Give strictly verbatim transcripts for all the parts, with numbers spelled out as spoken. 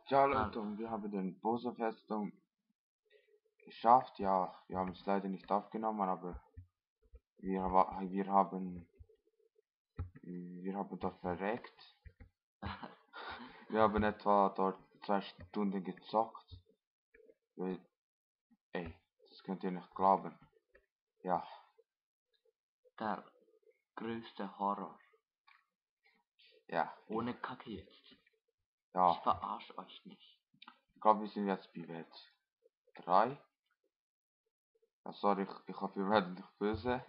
Ja, Leute, und wir haben den Boso-Festung geschafft. Ja, wir haben es leider nicht aufgenommen, aber wir, wir haben wir haben dort verreckt. Wir haben etwa dort zwei Stunden gezockt. Weil, ey, das könnt ihr nicht glauben. Ja. Der größte Horror. Ja. Ohne Kacke jetzt. Ja. Ich verarsche euch nicht. Ich glaube, wir sind jetzt bei Welt drei. Ja, sorry, ich, ich hoffe, wir werden nicht böse.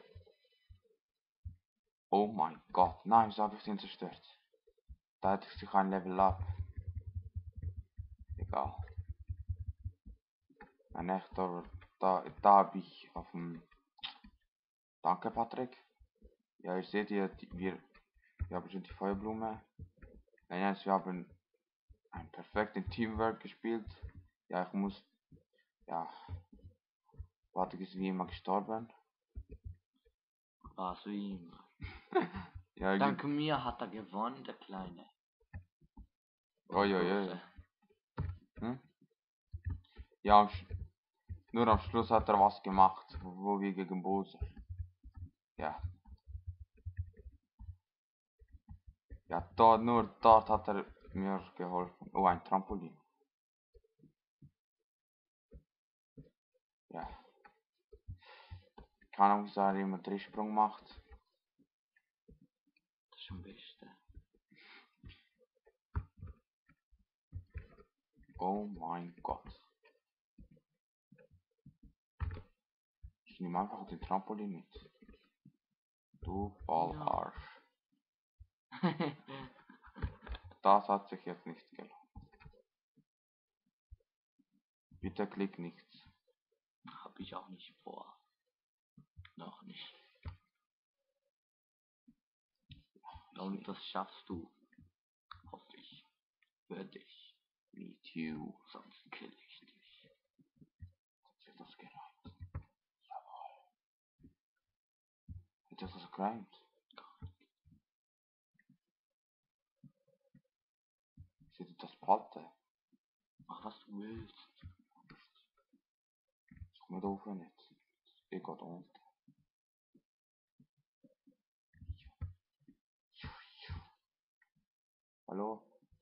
Oh mein Gott, nein, wieso habe ich den zerstört? Da hätte ich sich ein Level up. Egal. Nein, echt, aber da, da habe ich auf dem... Danke, Patrick. Ja, ihr seht hier, die, wir, wir haben schon die Feuerblume. Nein, jetzt, wir haben ein perfekten Teamwork gespielt. Ja, ich muss... Ja... Patrick ist wie immer gestorben. Was wie immer. Ja, Dank mir hat er gewonnen, der Kleine. Oi, oi, oi. Hm? Ja, am Sch nur am Schluss hat er was gemacht, wo wir gegen Bowser. Ja. Ja, dort, nur dort hat er mir geholfen. Oh, ein Trampolin. Ja. Keine Ahnung, wieso er immer Drehsprung macht. Das ist am besten. Oh mein Gott. Ich nehme einfach den Trampolin mit. Du Ballarsch. Ja. Das hat sich jetzt nicht gelohnt. Bitte klick nichts. Hab ich auch nicht vor. Noch nicht. Und das schaffst du. Hoffe ich. Für dich. Me too. Sonst kill ich dich. Hat sich das gereimt? Jawohl. Hat sich das gereimt? Seht das Platte? Mach was du willst. Ich mir doof nicht. Ich geht unten. Hallo?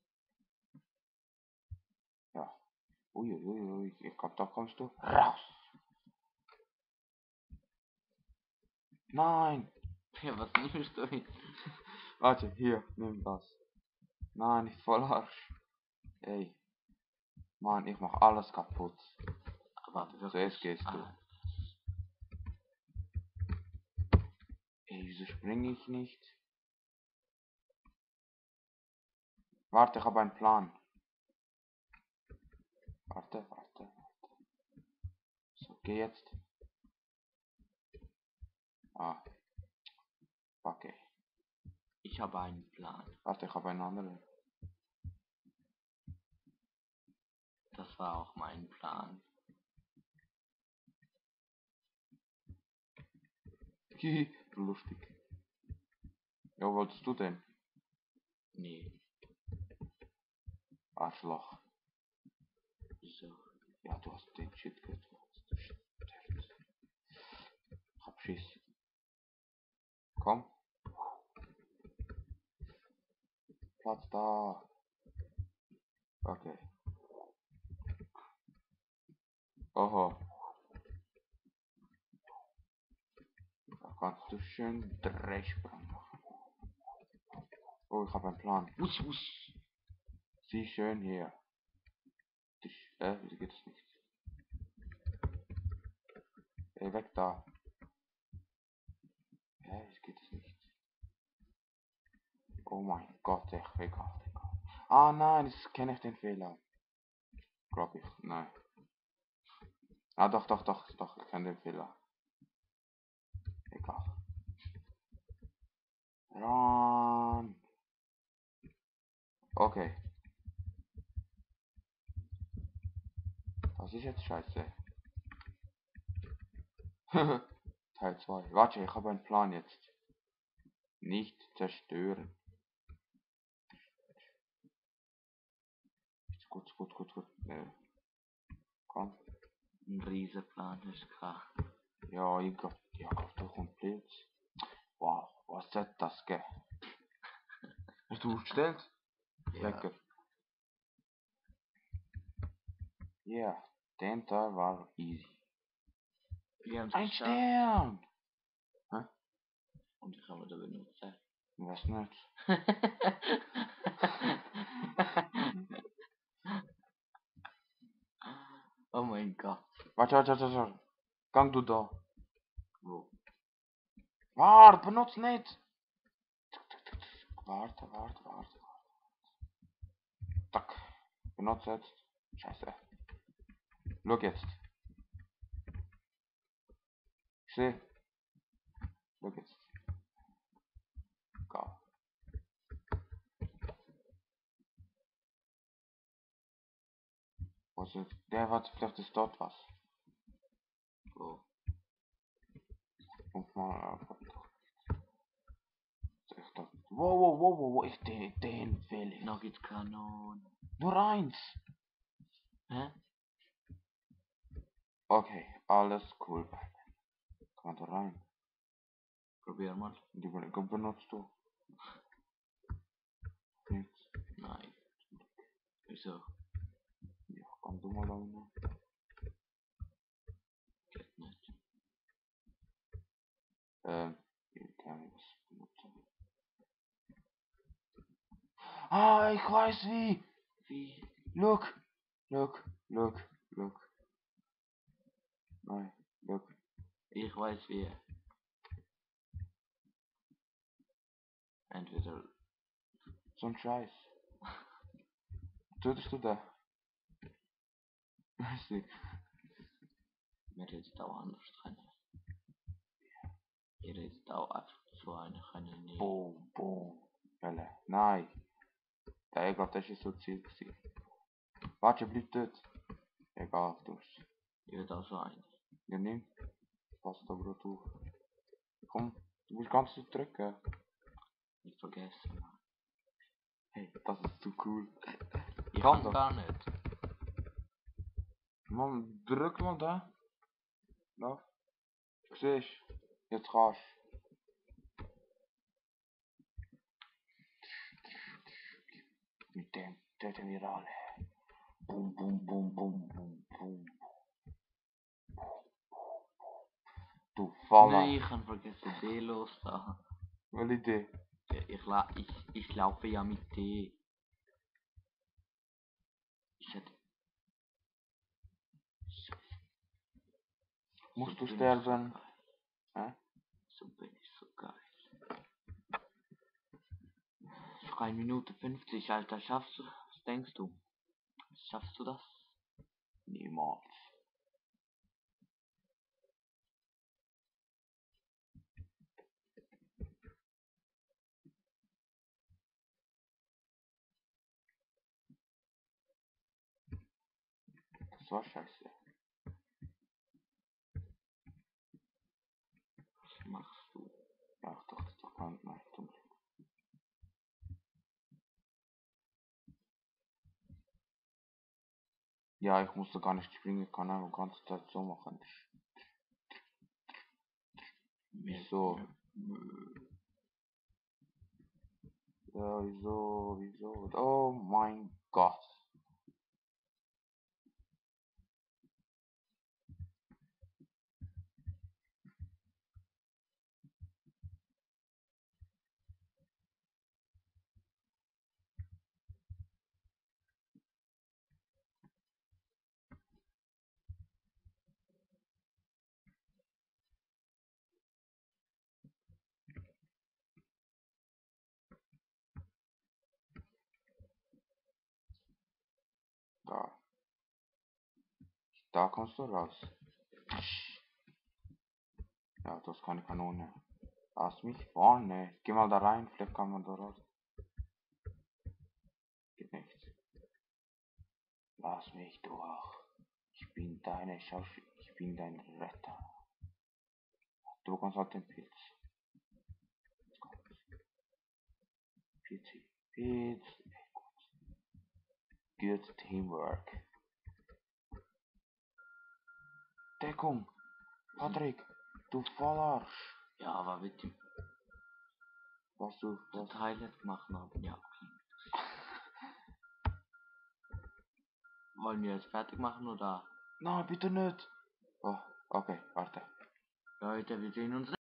Ja. Uiuiui, ui, ui. Ich glaub, da kommst du raus. Nein! Ja, was nimmst du hin? Warte, hier, nimm das. Nein, nicht voll Arsch. Ey. Mann, ich mach alles kaputt. Aber wirklich. Zuerst gehst du. Ah, Ey, wieso springe ich nicht? Warte, ich habe einen Plan. Warte, warte, warte. So, geh jetzt. Ah. Okay. ich habe einen Plan. Warte, ich habe einen anderen. Das war auch mein Plan. Hihi, lustig. Ja, wo wolltest du denn? Nee. Arschloch. So. Ja, du hast den Shit gehört. Ich hab Schiss. Komm. Platz da. Okay. Oho. Da kannst du schön Drehsprung machen. Oh, ich habe einen Plan. Usch, usch. Sieh schön hier. Äh, wieso geht es nicht? Ey, weg da. Hä, wieso geht es nicht? Oh mein Gott, echt, egal, egal. Ah nein, das kenne ich den Fehler. Glaub ich, nein. Ah doch, doch, doch, doch, ich kenne den Fehler. Egal. Run. Okay. Das ist jetzt scheiße. Teil zwei. Warte, ich habe einen Plan jetzt. Nicht zerstören. gut, gut, gut, gut. Nee. Komm. Ein Riesenplan hast du gehabt. Ja, ich glaub, ja, glaub, da kommt Blitz. Wow, was hat das gegeben? Hast du aufgestellt? Ja. Lecker. Ja, yeah, den Teil war easy. Wir haben Ein es geschafft. Stern! Hä? Und ich kann mir da benutzen. Ich weiß nicht. Oh mein Gott. Warte, warte, warte, warte. Gang du da. Wo? Warte, benutzt nicht. Warte, warte, warte. Tack. Benutzt jetzt. Scheiße. Schau jetzt. Seh. Schau jetzt. Go. Was ist? Der hat vielleicht ist dort was. Wo? Fünfmal auf. Wow, wow, wow, wow, wow, ich den, den will ich. Nuggets Kanon. Nur eins. Hä? Okay, alles cool. Komm da rein. Probier mal. Die ben- benutzt du. Nichts. Nein. Wieso? Ja, komm du mal da rein. Geht nicht. Ähm, ich kann was benutzen. Ah, ich weiß wie. Wie? Look. Look, look, look. Nein, look. Ich weiß wie. Entweder. So ein Scheiß. Tötest du da? Weiß nicht. Wir jetzt auch anders können. Ihr jetzt auch einfach so eine können nicht. Boom, boom. Welle. Nein. Der, ich glaube, das ist so Ziel gewesen. Warte, bleib dort. Egal, du. Ich will auch so eine. Ja, nimm. Passt aber auch auf. Komm, du musst ganz so drücken. Nicht vergessen. Hey, das ist zu cool. Ich Komm kann doch. gar nicht. Mann, drück mal da. Lauf. Siehst du? Jetzt kannst du. Mit dem töten wir alle. Boom, boom, boom, boom, boom, boom. Du Faller. Nein, ich kann vergessen D los da. Welche Idee? Ich, la ich, ich laufe ja mit D. Ich hätte. Musst So du bin ich sterben? So Hä? so bin ich so geil. drei Minuten fünfzig, Alter. Schaffst du? Was denkst du? Schaffst du das? Niemals. Das war scheiße. Was machst du? Ja, ich dachte doch gar nicht. Nein, zum Glück. Ja, ich musste gar nicht springen, ich kann einfach die ganze Zeit so machen. Wieso? Ja, wieso, wieso? Oh mein Gott. Da. Da kommst du raus. Ja, das ist keine Kanone. Lass mich vorne. Geh mal da rein, vielleicht kann man da raus. Geht nicht. Lass mich durch. Ich bin deine Schausch... Ich bin dein Retter. Du bekommst halt den Pilz. Pilz. Pilz. good teamwork. Deckung! Patrick, du Vollarsch! Ja, aber bitte. Was du, Das was? Highlight machen haben, ja. Wollen wir jetzt fertig machen oder? Nein, bitte nicht! Oh, okay, warte. Leute, wir sehen uns.